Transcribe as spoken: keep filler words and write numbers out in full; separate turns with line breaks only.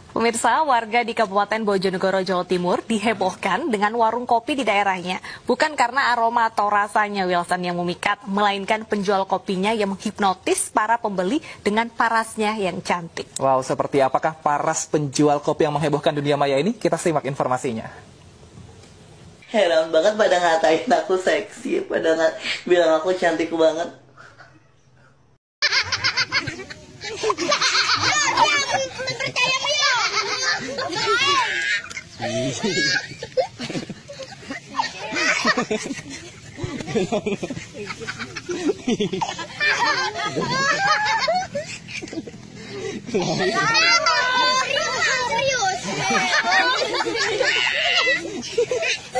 Pemirsa, warga di Kabupaten Bojonegoro, Jawa Timur dihebohkan dengan warung kopi di daerahnya. Bukan karena aroma atau rasanya Wilson yang memikat, melainkan penjual kopinya yang menghipnotis para pembeli dengan parasnya yang cantik.
Wow, seperti apakah paras penjual kopi yang menghebohkan dunia maya ini? Kita simak informasinya.
Heran banget pada ngatain aku seksi, pada ngat bilang aku cantik banget. Serius.